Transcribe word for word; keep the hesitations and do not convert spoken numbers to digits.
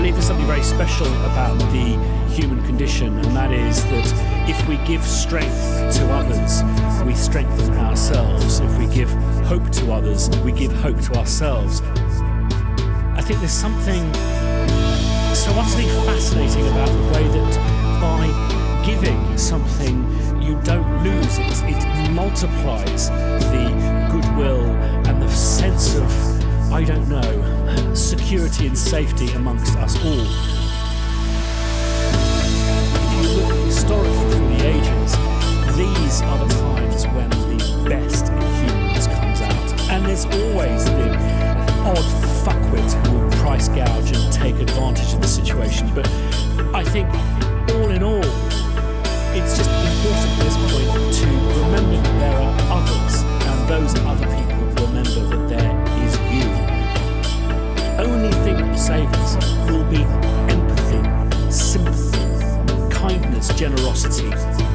believe there's something very special about the human condition, and that is that if we give strength to others, we strengthen ourselves. If we give hope to others, we give hope to ourselves. I think there's something so utterly fascinating about the way that by giving something you don't lose it. It multiplies the goodwill and the sense of, I don't know, security and safety amongst us all. If you look historically through the ages, these are the times when the best in humans comes out. And there's always the odd fuckwit who will price gouge and take advantage of the situation. But I think, all in all, it's just important at this point to remember that there are others, and those other people remember that there is you. The only thing that will save us will be empathy, sympathy, kindness, generosity,